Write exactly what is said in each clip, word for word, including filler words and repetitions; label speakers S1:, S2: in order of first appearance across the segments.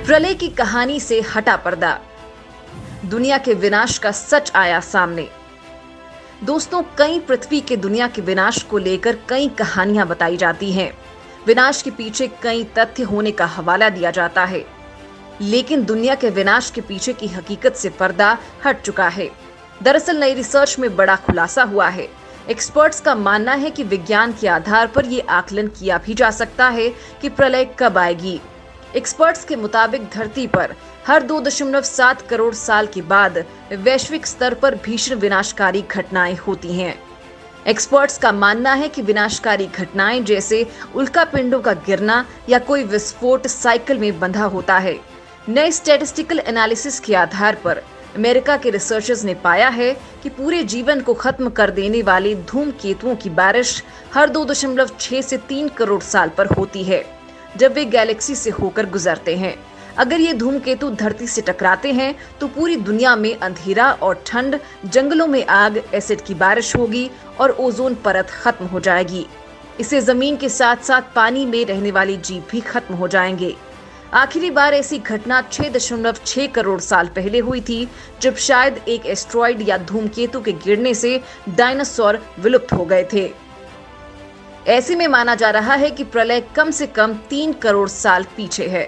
S1: प्रलय की कहानी से हटा पर्दा, दुनिया के विनाश का सच आया सामने। दोस्तों, कई पृथ्वी के दुनिया के विनाश को लेकर कई कहानियां बताई जाती हैं। विनाश के पीछे कई तथ्य होने का हवाला दिया जाता है, लेकिन दुनिया के विनाश के पीछे की हकीकत से पर्दा हट चुका है। दरअसल नई रिसर्च में बड़ा खुलासा हुआ है। एक्सपर्ट्स का मानना है कि विज्ञान के आधार पर यह आकलन किया भी जा सकता है कि प्रलय कब आएगी। एक्सपर्ट्स के मुताबिक धरती पर हर दो दशमलव सात करोड़ साल के बाद वैश्विक स्तर पर भीषण विनाशकारी घटनाएं होती हैं। एक्सपर्ट्स का मानना है कि विनाशकारी घटनाएं जैसे उल्कापिंडों का गिरना या कोई विस्फोट साइकिल में बंधा होता है। नए स्टैटिस्टिकल एनालिसिस के आधार पर अमेरिका के रिसर्चर्स ने पाया है कि पूरे जीवन को खत्म कर देने वाले धूमकेतुओं की बारिश हर दो दशमलव छह से तीन करोड़ साल पर होती है, जब वे गैलेक्सी से होकर गुजरते हैं। अगर ये धूमकेतु धरती से टकराते हैं तो पूरी दुनिया में अंधेरा और ठंड, जंगलों में आग, एसिड की बारिश होगी और ओजोन परत खत्म हो जाएगी। इससे जमीन के साथ साथ पानी में रहने वाले जीव भी खत्म हो जाएंगे। आखिरी बार ऐसी घटना छह दशमलव छह करोड़ साल पहले हुई थी, जब शायद एक एस्ट्रॉइड या धूमकेतु के गिरने से डायनासोर विलुप्त हो गए थे। ऐसे में माना जा रहा है कि प्रलय कम से कम तीन करोड़ साल पीछे है।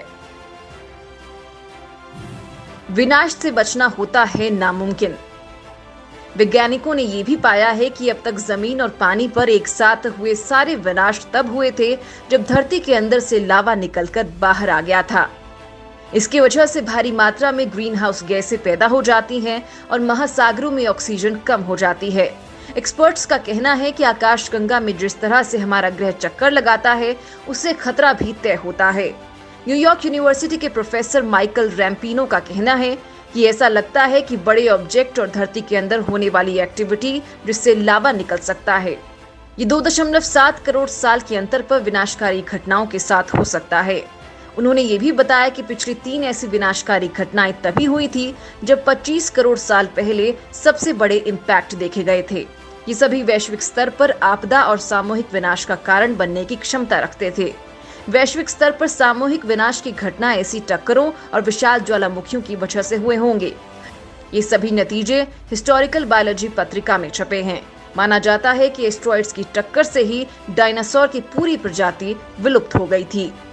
S1: विनाश से बचना होता है नामुमकिन। वैज्ञानिकों ने यह भी पाया है कि अब तक जमीन और पानी पर एक साथ हुए सारे विनाश तब हुए थे जब धरती के अंदर से लावा निकलकर बाहर आ गया था। इसकी वजह से भारी मात्रा में ग्रीन हाउस गैसें पैदा हो जाती हैं और महासागरों में ऑक्सीजन कम हो जाती है। एक्सपर्ट्स का कहना है कि आकाशगंगा में जिस तरह से हमारा ग्रह चक्कर लगाता है, उससे खतरा भी तय होता है। न्यूयॉर्क यूनिवर्सिटी के प्रोफेसर माइकल रैम्पिनो का कहना है कि ऐसा लगता है कि बड़े ऑब्जेक्ट और धरती के अंदर होने वाली एक्टिविटी जिससे लावा निकल सकता है, ये दो दशमलव सात करोड़ साल के अंतर पर विनाशकारी घटनाओं के साथ हो सकता है। उन्होंने ये भी बताया कि पिछली तीन ऐसी विनाशकारी घटनाएं तभी हुई थी जब पच्चीस करोड़ साल पहले सबसे बड़े इम्पैक्ट देखे गए थे। ये सभी वैश्विक स्तर पर आपदा और सामूहिक विनाश का कारण बनने की क्षमता रखते थे। वैश्विक स्तर पर सामूहिक विनाश की घटना ऐसी टक्करों और विशाल ज्वालामुखियों की वजह से हुए होंगे। ये सभी नतीजे हिस्टोरिकल बायोलॉजी पत्रिका में छपे हैं। माना जाता है कि एस्ट्रॉइड्स की टक्कर से ही डायनासोर की पूरी प्रजाति विलुप्त हो गई थी।